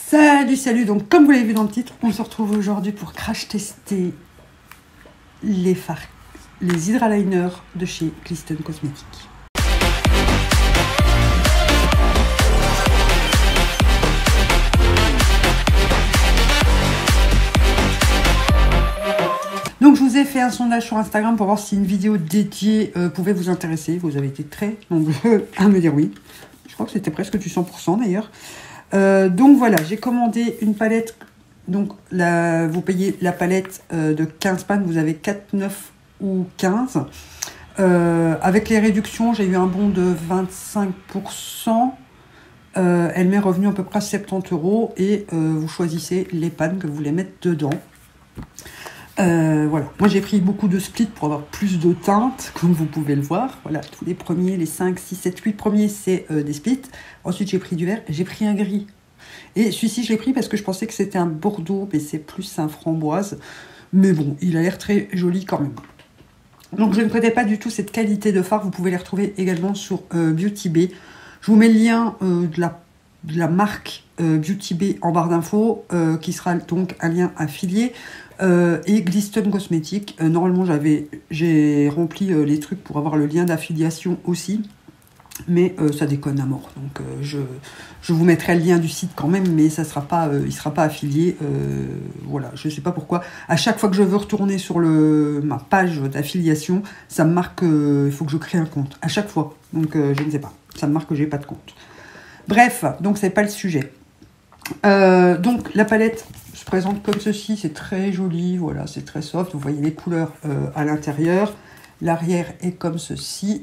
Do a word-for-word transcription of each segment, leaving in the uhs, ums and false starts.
Salut, salut. Donc, comme vous l'avez vu dans le titre, on se retrouve aujourd'hui pour crash tester les fards, les Hydraliners de chez Glisten Cosmetics. Donc, je vous ai fait un sondage sur Instagram pour voir si une vidéo dédiée euh, pouvait vous intéresser. Vous avez été très nombreux à me dire oui. Je crois que c'était presque du cent pour cent d'ailleurs. Euh, donc voilà, j'ai commandé une palette. Donc la, vous payez la palette euh, de quinze pannes, vous avez quatre, neuf ou quinze. Euh, avec les réductions, j'ai eu un bon de vingt-cinq pour cent. Euh, elle m'est revenue à peu près soixante-dix euros et euh, vous choisissez les pannes que vous voulez mettre dedans. Euh, voilà, moi j'ai pris beaucoup de splits pour avoir plus de teintes, comme vous pouvez le voir. Voilà, tous les premiers, les cinq, six, sept, huit premiers, c'est euh, des splits. Ensuite, j'ai pris du vert, j'ai pris un gris. Et celui-ci, je l'ai pris parce que je pensais que c'était un bordeaux, mais c'est plus un framboise. Mais bon, il a l'air très joli quand même. Donc, je ne connais pas du tout cette qualité de fard. Vous pouvez les retrouver également sur euh, Beauty Bay. Je vous mets le lien euh, de, la, de la marque euh, Beauty Bay en barre d'infos, euh, qui sera donc un lien affilié. Euh, et Glisten Cosmetics. Euh, normalement, j'avais, j'ai rempli euh, les trucs pour avoir le lien d'affiliation aussi. Mais euh, ça déconne à mort. Donc, euh, je, je vous mettrai le lien du site quand même, mais ça sera pas, euh, il ne sera pas affilié. Euh, voilà, je ne sais pas pourquoi. À chaque fois que je veux retourner sur le, ma page d'affiliation, ça me marque qu'il euh, faut que je crée un compte. À chaque fois. Donc, euh, je ne sais pas. Ça me marque que je n'ai pas de compte. Bref, donc, ce n'est pas le sujet. Euh, donc, la palette se présente comme ceci. C'est très joli. Voilà, c'est très soft. Vous voyez les couleurs euh, à l'intérieur. L'arrière est comme ceci.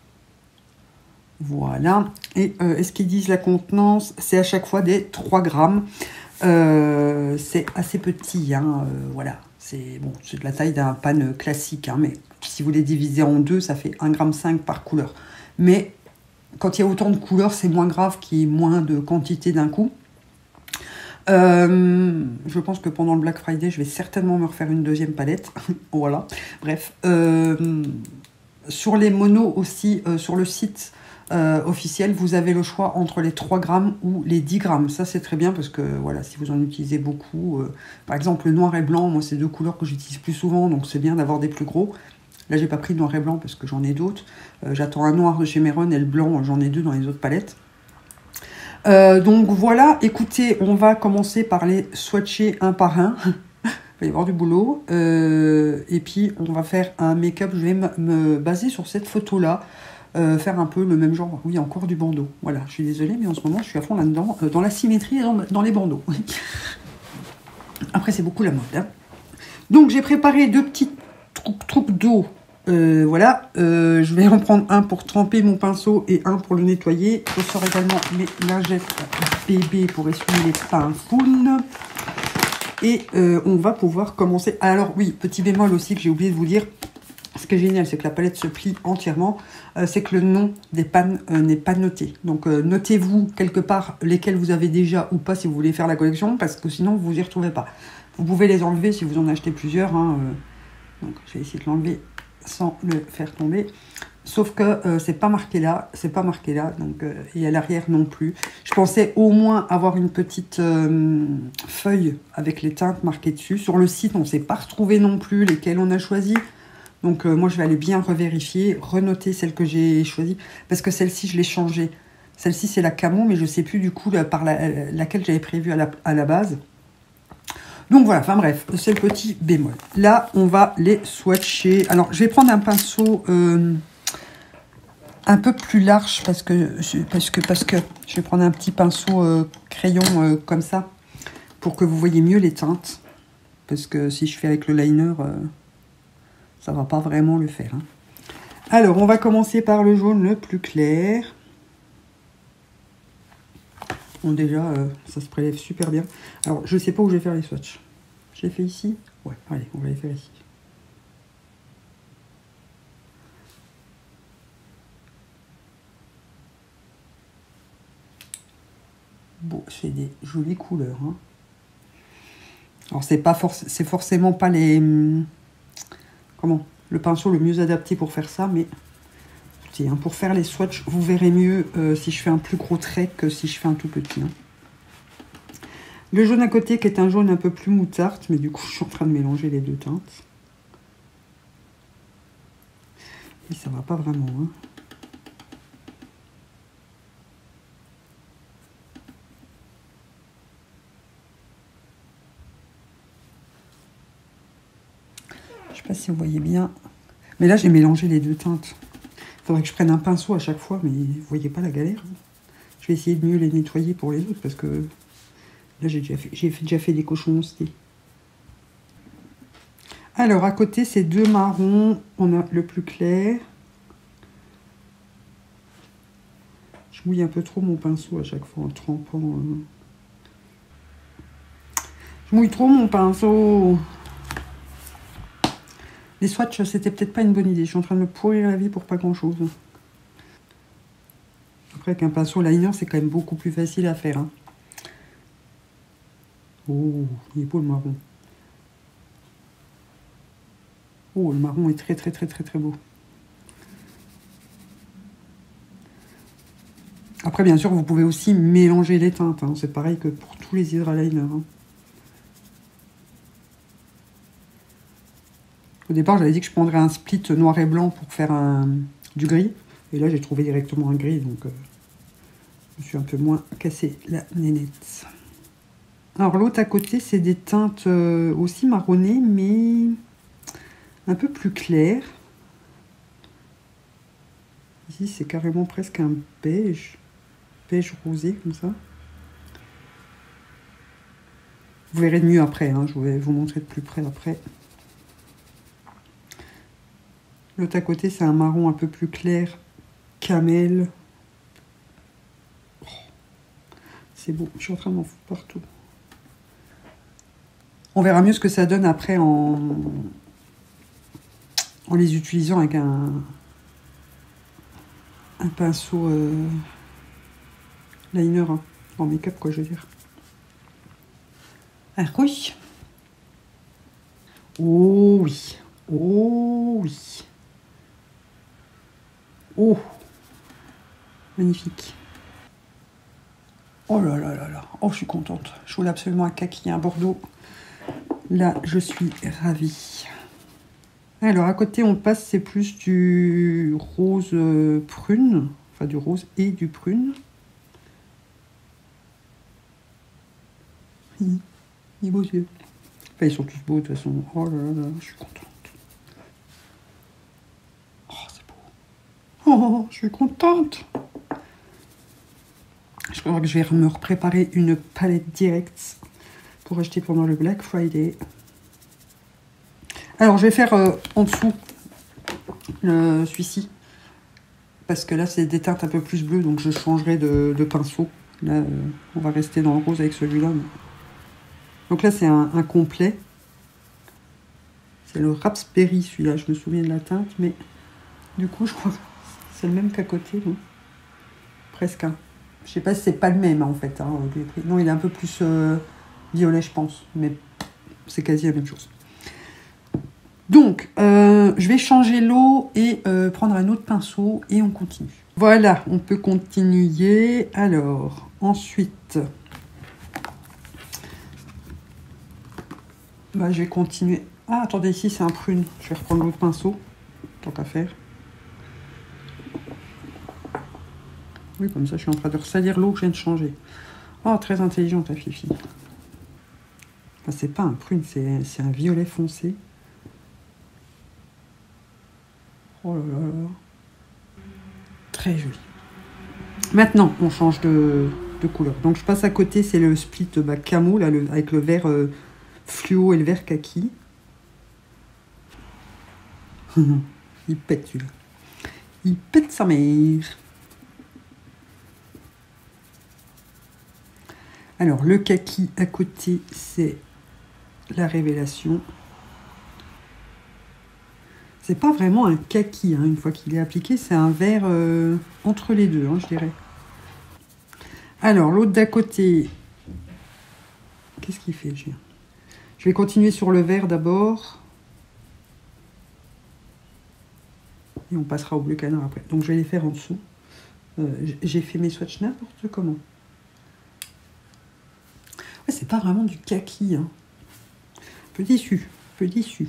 Voilà. Et euh, est-ce qu'ils disent la contenance? C'est à chaque fois des trois grammes. Euh, c'est assez petit. Hein, euh, voilà. C'est bon, c'est de la taille d'un pan classique. Hein, mais si vous les divisez en deux, ça fait un virgule cinq gramme par couleur. Mais quand il y a autant de couleurs, c'est moins grave qu'il y ait moins de quantité d'un coup. Euh, je pense que pendant le Black Friday, je vais certainement me refaire une deuxième palette. Voilà. Bref. Euh, sur les monos aussi, euh, sur le site Euh, officiel, vous avez le choix entre les trois grammes ou les dix grammes. Ça, c'est très bien parce que, voilà, si vous en utilisez beaucoup, euh, par exemple, le noir et blanc, moi, c'est deux couleurs que j'utilise plus souvent, donc c'est bien d'avoir des plus gros. Là, j'ai pas pris noir et blanc parce que j'en ai d'autres. Euh, J'attends un noir de chez Meron et le blanc, j'en ai deux dans les autres palettes. Euh, donc, voilà. Écoutez, on va commencer par les swatcher un par un. Il va y avoir du boulot. Euh, et puis, on va faire un make-up. Je vais me, me baser sur cette photo-là. Euh, faire un peu le même genre. Oui, encore du bandeau. Voilà, je suis désolée, mais en ce moment, je suis à fond là-dedans, euh, dans la symétrie et dans, dans les bandeaux. Après, c'est beaucoup la mode. Hein. Donc, j'ai préparé deux petits trucs d'eau. Euh, voilà, euh, je vais en prendre un pour tremper mon pinceau et un pour le nettoyer. Je sors également mes lingettes bébé pour essuyer les pinfounes. Et euh, on va pouvoir commencer. Alors, oui, petit bémol aussi que j'ai oublié de vous dire. Ce qui est génial, c'est que la palette se plie entièrement. Euh, c'est que le nom des pannes euh, n'est pas noté. Donc, euh, notez-vous quelque part lesquelles vous avez déjà ou pas si vous voulez faire la collection, parce que sinon, vous n'y retrouvez pas. Vous pouvez les enlever si vous en achetez plusieurs. Hein, euh. Donc, je vais essayer de l'enlever sans le faire tomber. Sauf que euh, c'est pas marqué là. C'est pas marqué là. Donc, euh, et à l'arrière non plus. Je pensais au moins avoir une petite euh, feuille avec les teintes marquées dessus. Sur le site, on ne s'est pas retrouvé non plus lesquelles on a choisi. Donc, euh, moi, je vais aller bien revérifier, renoter celle que j'ai choisie. Parce que celle-ci, je l'ai changée. Celle-ci, c'est la camo, mais je ne sais plus du coup la, par la, laquelle j'avais prévu à la, à la base. Donc, voilà. Enfin, bref, c'est le petit bémol. Là, on va les swatcher. Alors, je vais prendre un pinceau euh, un peu plus large parce que, parce que, parce que je vais prendre un petit pinceau euh, crayon euh, comme ça pour que vous voyez mieux les teintes. Parce que si je fais avec le liner... Euh, ça va pas vraiment le faire. Hein. Alors, on va commencer par le jaune le plus clair. Bon, déjà, euh, ça se prélève super bien. Alors, je sais pas où je vais faire les swatchs. Je les fais ici? Ouais, allez, on va les faire ici. Bon, c'est des jolies couleurs. Hein. Alors, c'est pas forc- c'est forcément pas les... Hum, comment le pinceau le mieux adapté pour faire ça, mais écoutez, hein, pour faire les swatchs, vous verrez mieux euh, si je fais un plus gros trait que si je fais un tout petit. Hein. Le jaune à côté qui est un jaune un peu plus moutarde, mais du coup je suis en train de mélanger les deux teintes. Et ça va pas vraiment. Hein. Je sais pas si vous voyez bien. Mais là j'ai mélangé les deux teintes. Il faudrait que je prenne un pinceau à chaque fois, mais vous voyez pas la galère. Je vais essayer de mieux les nettoyer pour les autres parce que là j'ai déjà fait, j'ai déjà fait des cochons aussi. Alors à côté ces deux marrons, on a le plus clair. Je mouille un peu trop mon pinceau à chaque fois en trempant. Euh... Je mouille trop mon pinceau. Les swatchs, c'était peut-être pas une bonne idée. Je suis en train de me pourrir la vie pour pas grand-chose. Après, avec un pinceau liner, c'est quand même beaucoup plus facile à faire. Hein. Oh, il est beau le marron. Oh, le marron est très très très très très beau. Après, bien sûr, vous pouvez aussi mélanger les teintes. Hein. C'est pareil que pour tous les hydraliners. Hein. Au départ, j'avais dit que je prendrais un split noir et blanc pour faire un, du gris. Et là, j'ai trouvé directement un gris, donc euh, je me suis un peu moins cassé la nénette. Alors, l'autre à côté, c'est des teintes euh, aussi marronnées, mais un peu plus claires. Ici, c'est carrément presque un beige. Beige rosé, comme ça. Vous verrez mieux après, hein, je vais vous montrer de plus près après. L'autre à côté, c'est un marron un peu plus clair, camel. Oh, c'est beau, je suis en train d'en foutre partout. On verra mieux ce que ça donne après en, en les utilisant avec un, un pinceau euh, liner, hein, en make-up, quoi, je veux dire. Ah oui. Oh oui. Oh oui. Oh, magnifique. Oh là là là là. Oh, je suis contente. Je voulais absolument un kaki, un bordeaux. Là, je suis ravie. Alors, à côté, on passe, c'est plus du rose euh, prune. Enfin, du rose et du prune. Il est beau, yeux. Enfin, ils sont tous beaux, de toute façon. Oh là là là, je suis contente. Oh, je suis contente. Je crois que je vais me préparer une palette directe pour acheter pendant le Black Friday. Alors, je vais faire euh, en dessous celui-ci. Parce que là, c'est des teintes un peu plus bleues, donc je changerai de, de pinceau. Là, euh, on va rester dans le rose avec celui-là. Donc là, c'est un, un complet. C'est le Raspberry, celui-là. Je me souviens de la teinte, mais du coup, je crois que c'est le même qu'à côté, non? Presque. Hein. Je sais pas si c'est pas le même, hein, en fait. Hein. Non, il est un peu plus euh, violet, je pense. Mais c'est quasi la même chose. Donc, euh, je vais changer l'eau et euh, prendre un autre pinceau et on continue. Voilà, on peut continuer. Alors, ensuite, bah, je vais continuer. Ah, attendez, ici, c'est un prune. Je vais reprendre l'autre pinceau, tant qu'à faire. Oui, comme ça, je suis en train de ressalir l'eau que je viens de changer. Oh, très intelligente, la Fifi. Enfin, c'est pas un prune, c'est un violet foncé. Oh là là là. Très joli. Maintenant, on change de, de couleur. Donc, je passe à côté, c'est le split bah, camo, là, le, avec le vert euh, fluo et le vert kaki. Il pète, celui-là. Il pète sa mère. Alors, le kaki à côté, c'est la révélation. C'est pas vraiment un kaki, hein, une fois qu'il est appliqué, c'est un vert euh, entre les deux, hein, je dirais. Alors, l'autre d'à côté, qu'est-ce qu'il fait? Je vais continuer sur le vert d'abord. Et on passera au bleu canard après. Donc, je vais les faire en dessous. Euh, J'ai fait mes swatchs n'importe comment. c'est pas vraiment du kaki. Hein. Un peu déçu, un peu déçu.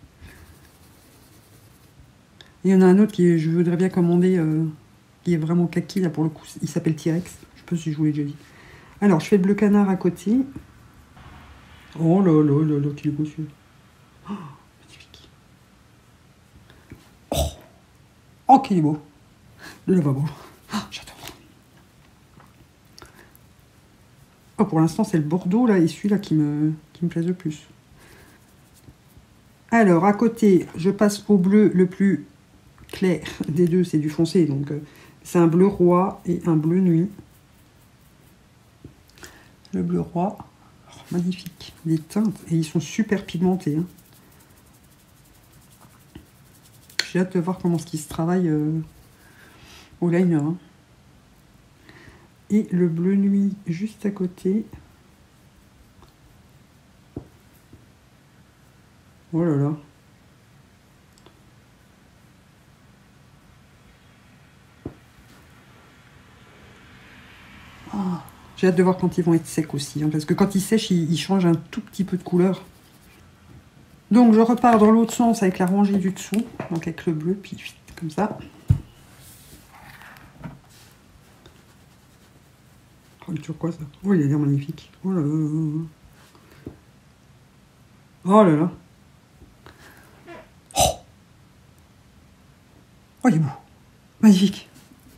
Il y en a un autre qui je voudrais bien commander, euh, qui est vraiment kaki, là, pour le coup. Il s'appelle T-Rex. Je sais pas si je vous l'ai déjà dit. Alors, je fais le bleu canard à côté. Oh là là là là, qu'il est beau celui-là. Oh, magnifique. Oh, oh qu'il est beau. Le lavabo. Oh, j'adore. Oh, pour l'instant, c'est le Bordeaux, là, et celui-là qui me, qui me plaise le plus. Alors, à côté, je passe au bleu le plus clair des deux, c'est du foncé, donc euh, c'est un bleu roi et un bleu nuit. Le bleu roi, oh, magnifique, les teintes, et ils sont super pigmentés. Hein. J'ai hâte de voir comment ce qui se travaille euh, au liner. Hein. Et le bleu nuit juste à côté. Oh là là. Oh, j'ai hâte de voir quand ils vont être secs aussi, hein, parce que quand ils sèchent, ils, ils changent un tout petit peu de couleur. Donc je repars dans l'autre sens avec la rangée du dessous, donc avec le bleu, puis comme ça. Oh, le turquoise, ça. Oh, il a l'air magnifique. Oh là là. Oh là là. Oh, oh il est beau. Magnifique.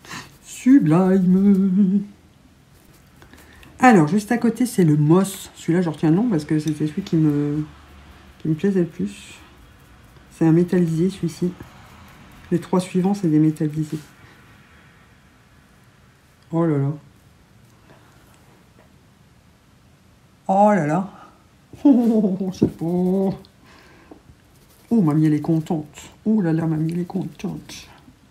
Sublime. Alors, juste à côté, c'est le Moss. Celui-là, je retiens le nom parce que c'était celui qui me, qui me plaisait le plus. C'est un métallisé, celui-ci. Les trois suivants, c'est des métallisés. Oh là là. Oh là là. Oh, c'est beau. Oh, mamie, elle est contente. Oh là là, mamie, elle est contente.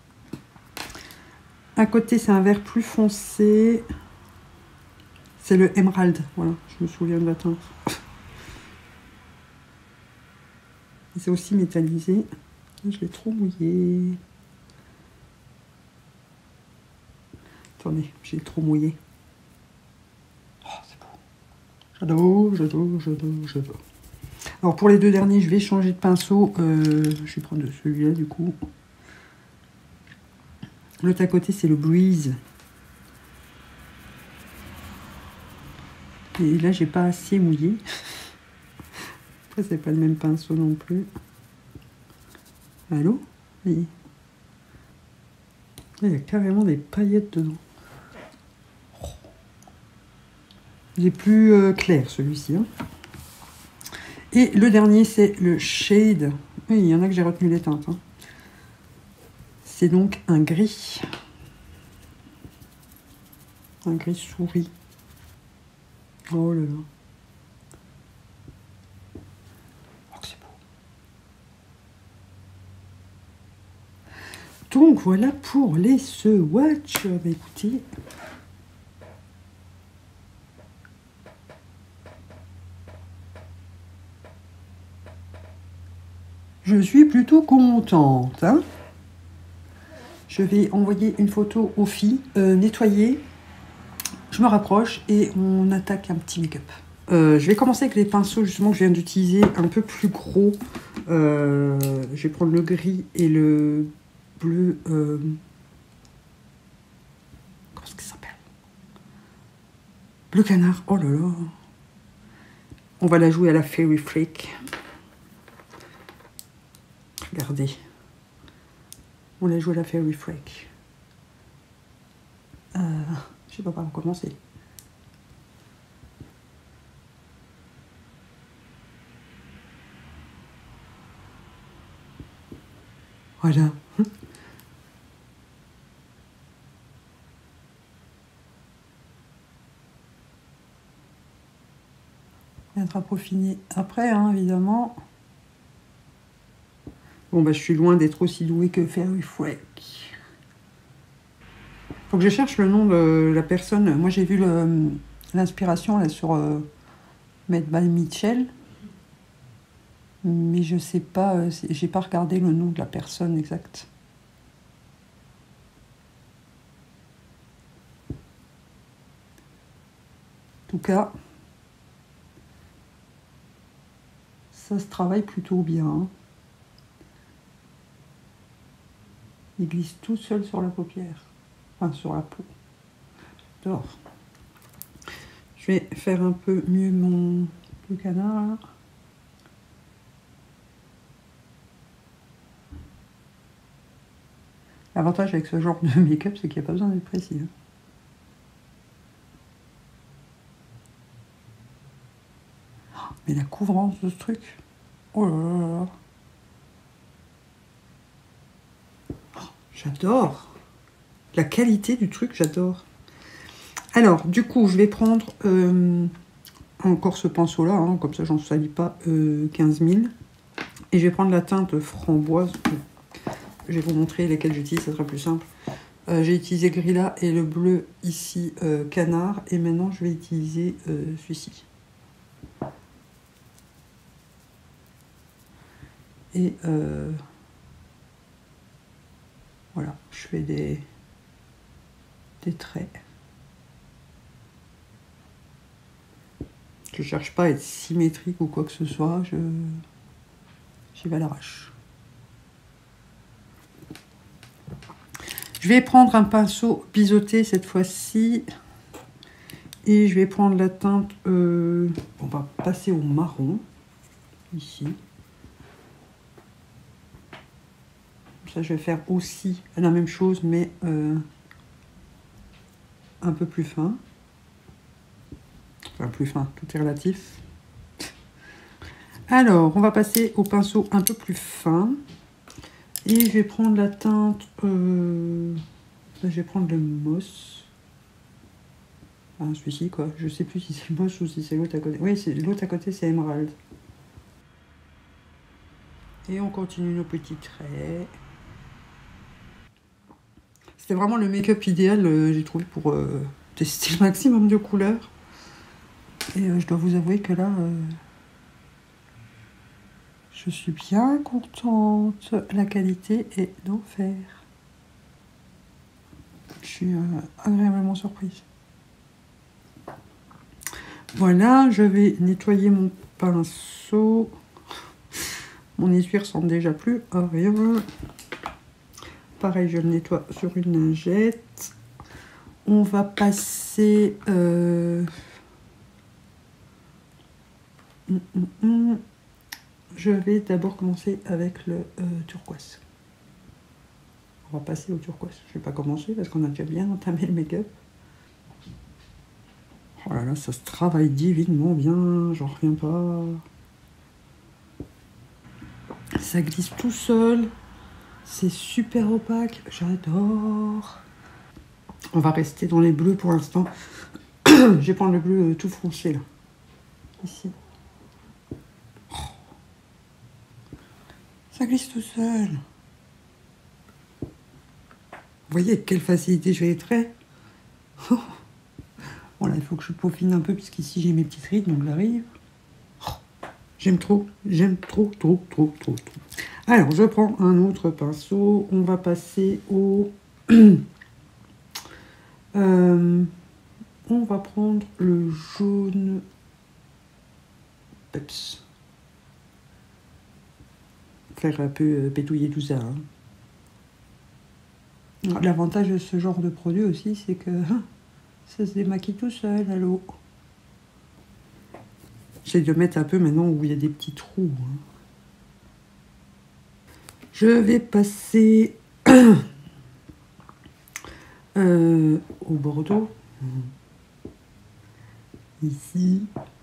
À côté, c'est un vert plus foncé. C'est le Emerald. Voilà, je me souviens de la teinte. C'est aussi métallisé. Je l'ai trop mouillé. Attendez, j'ai trop mouillé. Oh, c'est beau. J'adore, j'adore, j'adore, j'adore. Alors pour les deux derniers, je vais changer de pinceau. Euh, je vais prendre celui-là du coup. L'autre à côté, c'est le Breeze. Et là, j'ai pas assez mouillé. Après, c'est pas le même pinceau non plus. Allô? Oui. Il y a carrément des paillettes dedans. Il est plus euh, clair celui-ci. Hein. Et le dernier, c'est le Shade. Oui, il y en a que j'ai retenu les teintes. Hein. C'est donc un gris. Un gris souris. Oh là là. Oh, c'est beau. Donc voilà pour les swatchs. Bah, écoutez. Je suis plutôt contente. Hein. Je vais envoyer une photo aux filles, euh, nettoyer. Je me rapproche et on attaque un petit make-up. Euh, je vais commencer avec les pinceaux justement que je viens d'utiliser, un peu plus gros. Euh, je vais prendre le gris et le bleu. Euh, comment est-ce que ça s'appelle? Bleu canard. Oh là là. On va la jouer à la Fairy Flake. Regardez. On la joue à la Fairy Flake. Euh, je sais pas par où commencer. Voilà. On viendra peaufiner après, hein, évidemment. Bon, bah, je suis loin d'être aussi douée que Fairy Flake. Faut que je cherche le nom de la personne. Moi, j'ai vu l'inspiration là sur euh, Made by Mitchell. Mais je sais pas, euh, j'ai pas regardé le nom de la personne exacte. En tout cas, Ça se travaille plutôt bien. Il glisse tout seul sur la paupière. Enfin, sur la peau. J'adore. Je vais faire un peu mieux mon le canard, là. L'avantage avec ce genre de make-up, c'est qu'il n'y a pas besoin d'être précis. Mais la couvrance de ce truc, oh là là là. Oh, j'adore. La qualité du truc, j'adore. Alors, du coup, je vais prendre euh, encore ce pinceau-là, hein, comme ça, j'en salis pas euh, quinze mille. Et je vais prendre la teinte framboise. Je vais vous montrer lesquelles j'utilise, ça sera plus simple. Euh, j'ai utilisé Grilla et le bleu ici, euh, canard. Et maintenant, je vais utiliser euh, celui-ci. Et euh, voilà, je fais des, des traits. Je cherche pas à être symétrique ou quoi que ce soit, je j'y vais à l'arrache. Je vais prendre un pinceau biseauté cette fois-ci. Et je vais prendre la teinte, euh, on va passer au marron, ici. Ça, je vais faire aussi la même chose, mais euh, un peu plus fin. Enfin, plus fin, tout est relatif. Alors, on va passer au pinceau un peu plus fin. Et je vais prendre la teinte... Euh, je vais prendre le moss. Enfin, celui-ci, quoi. Je sais plus si c'est le moss ou si c'est l'autre à côté. Oui, l'autre à côté, c'est émeraude. Et on continue nos petits traits. C'était vraiment le make-up idéal, euh, j'ai trouvé, pour euh, tester le maximum de couleurs. Et euh, je dois vous avouer que là, euh, je suis bien contente. La qualité est d'enfer. Je suis euh, agréablement surprise. Voilà, je vais nettoyer mon pinceau. Mon essuie ressemble déjà plus à rien. Pareil, je le nettoie sur une lingette. On va passer... Euh... Hum, hum, hum. Je vais d'abord commencer avec le euh, turquoise. On va passer au turquoise. Je ne vais pas commencer parce qu'on a déjà bien entamé le make-up. Oh là là, ça se travaille divinement bien. J'en reviens pas. Ça glisse tout seul. C'est super opaque. J'adore. On va rester dans les bleus pour l'instant. Je vais prendre le bleu tout foncé là. Ici. Oh. Ça glisse tout seul. Vous voyez avec quelle facilité je fais les traits. Oh. Bon là, il faut que je peaufine un peu puisqu'ici j'ai mes petites rides, donc j'arrive. Oh. J'aime trop, j'aime trop, trop, trop, trop, trop. Alors, je prends un autre pinceau. On va passer au... euh, on va prendre le jaune peps. Faire un peu pétouiller tout ça. Hein. L'avantage de ce genre de produit aussi, c'est que hein, ça se démaquille tout seul à l'eau. J'essaie de mettre un peu maintenant où il y a des petits trous. Hein. Je vais passer euh, au bordeaux. Ici.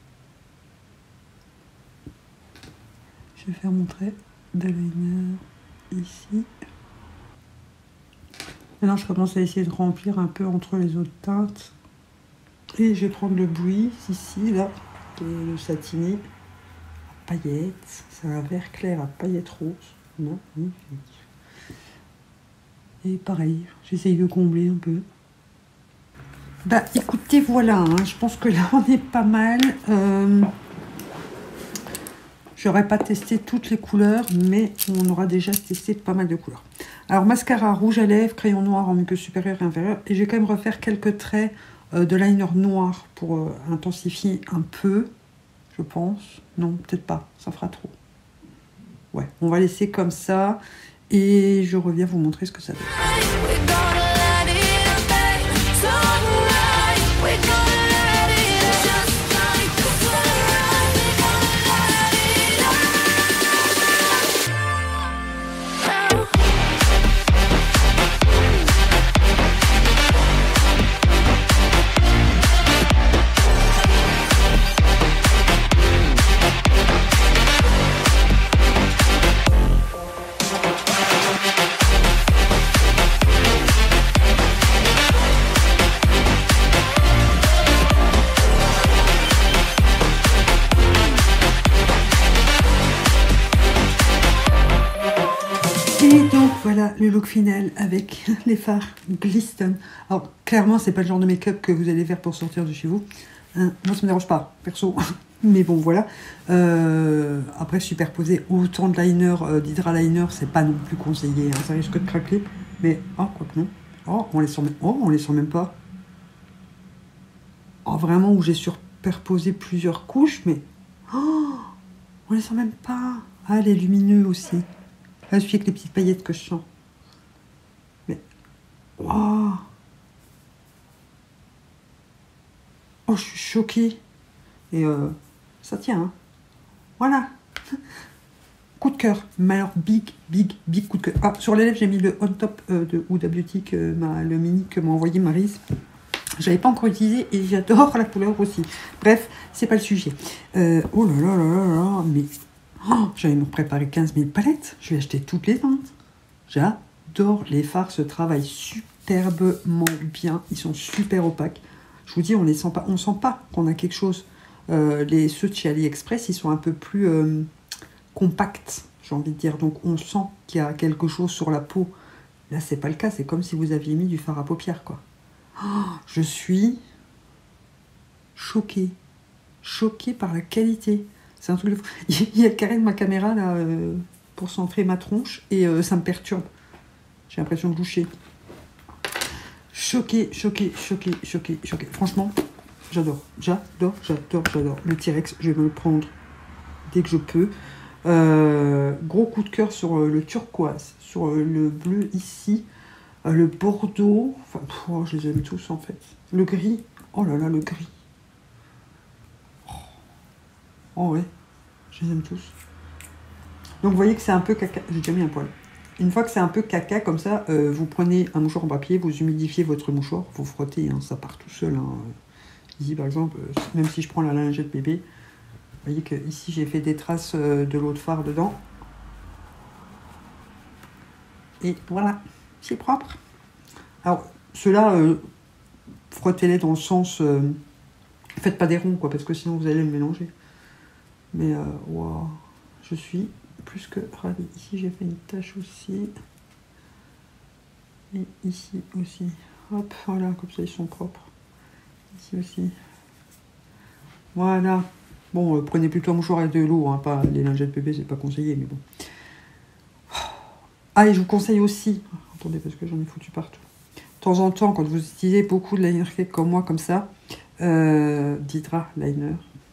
Je vais faire mon trait d'eyeliner ici. Maintenant, je commence à essayer de remplir un peu entre les autres teintes. Et je vais prendre le bruit ici, là, le satiné à paillettes. C'est un vert clair à paillettes roses. Magnifique. Et pareil, j'essaye de combler un peu. Bah écoutez, voilà, hein, je pense que là on est pas mal. Euh, J'aurais pas testé toutes les couleurs, mais on aura déjà testé pas mal de couleurs. Alors mascara, rouge à lèvres, crayon noir en muqueuse supérieure et inférieure. Et je vais quand même refaire quelques traits euh, de liner noir pour euh, intensifier un peu. je pense. Non, peut-être pas, ça fera trop. Ouais, on va laisser comme ça et je reviens vous montrer ce que ça donne. Voilà le look final avec les fards Glisten. Alors clairement c'est pas le genre de make-up que vous allez faire pour sortir de chez vous. Hein, moi ça me dérange pas, perso. Mais bon voilà. Euh, après superposer autant de liner, euh, d'hydra liner, c'est pas non plus conseillé. Hein, ça risque de craquer. Mais oh quoi que non. Oh on les sent même. Oh on les sent même pas. Oh vraiment où j'ai superposé plusieurs couches, mais oh on les sent même pas. Ah les lumineux aussi. Là, je suis avec les petites paillettes que je sens. Mais, oh, oh je suis choquée. Et euh, ça tient, hein. Voilà. Coup de cœur. Mais alors, big, big, big coup de cœur. Ah, sur les lèvres, j'ai mis le On Top euh, de Huda Beauty, que ma, le mini que m'a envoyé Maryse. Je l'avais pas encore utilisé et j'adore la couleur aussi. Bref, c'est pas le sujet. Euh, oh là là là là là, mais... Oh, j'allais me préparer quinze mille palettes. Je vais acheter toutes les teintes. J'adore les fards. Se travaillent superbement bien. Ils sont super opaques. Je vous dis, on les sent pas. On sent pas qu'on a quelque chose. Euh, les ceux de chez AliExpress, ils sont un peu plus euh, compacts, j'ai envie de dire. Donc, on sent qu'il y a quelque chose sur la peau. Là, c'est pas le cas. C'est comme si vous aviez mis du fard à paupières, quoi. Oh, je suis choquée. Choquée par la qualité. C'est un truc de fou. Il y a le carré de ma caméra là euh, pour centrer ma tronche et euh, ça me perturbe. J'ai l'impression de boucher. Choqué, choqué, choqué, choqué, choqué. Franchement, j'adore, j'adore, j'adore, j'adore. Le T-Rex, je vais me le prendre dès que je peux. Euh, gros coup de cœur sur euh, le turquoise, sur euh, le bleu ici, euh, le bordeaux. Enfin, pff, oh, je les aime tous en fait. Le gris, oh là là, le gris. Oh ouais, je les aime tous. Donc vous voyez que c'est un peu caca. J'ai déjà mis un poil. Une fois que c'est un peu caca comme ça, euh, vous prenez un mouchoir en papier, vous humidifiez votre mouchoir, vous frottez, hein, ça part tout seul. Hein. Ici par exemple, euh, même si je prends la lingette bébé, vous voyez que ici j'ai fait des traces euh, de l'eau de fard dedans. Et voilà, c'est propre. Alors ceux-là, euh, frottez-les dans le sens, euh, faites pas des ronds quoi, parce que sinon vous allez le mélanger. Mais euh, wow, je suis plus que ravie. Ici, j'ai fait une tache aussi. Et ici aussi. Hop, voilà, comme ça, ils sont propres. Ici aussi. Voilà. Bon, euh, prenez plutôt un mouchoir avec de l'eau, hein, pas les lingettes bébé, c'est pas conseillé, mais bon. Ah, et je vous conseille aussi... Attendez, parce que j'en ai foutu partout. De temps en temps, quand vous utilisez beaucoup de liner cake comme moi, comme ça, euh, d'hydra liner,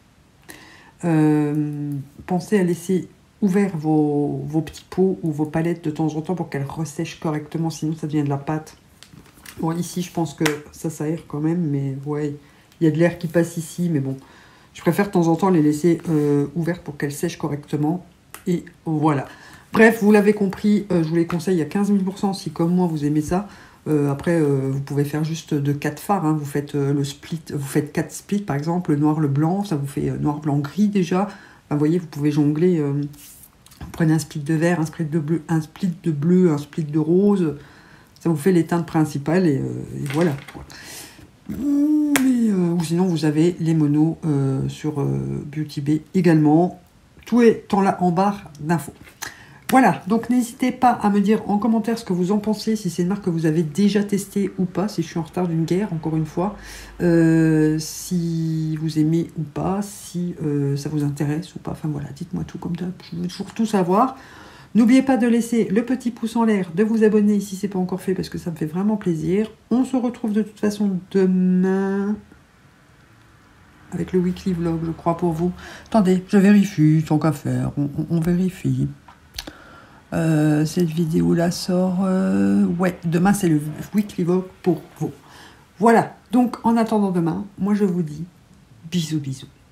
Euh, pensez à laisser ouvert vos, vos petits pots ou vos palettes de temps en temps pour qu'elles ressèchent correctement, sinon ça devient de la pâte. Bon, ici, je pense que ça s'aère quand même, mais ouais, il y a de l'air qui passe ici, mais bon, je préfère de temps en temps les laisser euh, ouvertes pour qu'elles sèchent correctement. Et voilà. Bref, vous l'avez compris, euh, je vous les conseille à quinze mille pour cent si, comme moi, vous aimez ça. Euh, après, euh, vous pouvez faire juste de quatre fards. Hein. Vous faites euh, le split, vous faites quatre splits, par exemple, le noir, le blanc, ça vous fait euh, noir, blanc, gris déjà. Enfin, vous voyez, vous pouvez jongler. Euh, vous prenez un split de vert, un split de bleu, un split de bleu, un split de rose. Ça vous fait les teintes principales et, euh, et voilà. Mais, euh, ou sinon, vous avez les monos euh, sur euh, Beauty Bay également. Tout est en, là, en barre d'infos. Voilà, donc n'hésitez pas à me dire en commentaire ce que vous en pensez, si c'est une marque que vous avez déjà testée ou pas, si je suis en retard d'une guerre, encore une fois, euh, si vous aimez ou pas, si euh, ça vous intéresse ou pas, enfin voilà, dites-moi tout comme ça, je veux toujours tout savoir. N'oubliez pas de laisser le petit pouce en l'air, de vous abonner si ce n'est pas encore fait, parce que ça me fait vraiment plaisir. On se retrouve de toute façon demain avec le weekly vlog, je crois, pour vous. Attendez, je vérifie, tant qu'à faire, on, on, on vérifie. Euh, cette vidéo-là sort... Euh, ouais, demain, c'est le weekly vlog pour vous. Voilà, donc en attendant demain, moi je vous dis bisous, bisous.